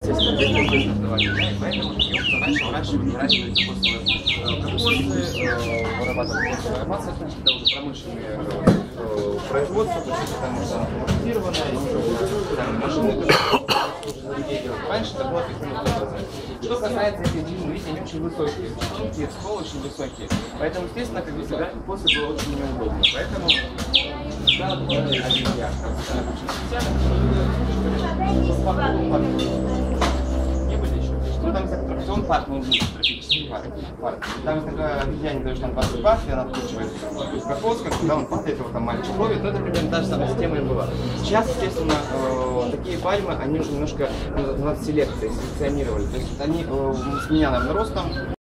Естественно, здесь не будет отдавания, да, и поэтому раньше выращивали кокосы, вырабатывали кокосовое масло, значит, это уже промышленные производства, то есть это может автоматизированное, и уже там машины, которые делают. Раньше это было таким образом. Что касается этих длин, видите, они очень высокие, очень ствол очень высокие, поэтому, естественно, как бы собирать кокосы было очень неудобно, поэтому да, не были еще. Ну, там есть аттракцион парк, но он будет тропический парк. Там есть такая обезьяне, даешь там 20 бат, и она откручивает кокос, когда он падает, его там мальчик ловит, но это примерно та же самая система и была. Сейчас, естественно, такие пальмы, они уже немножко над селекцией селекционировали, то есть они с меня, наверное, ростом.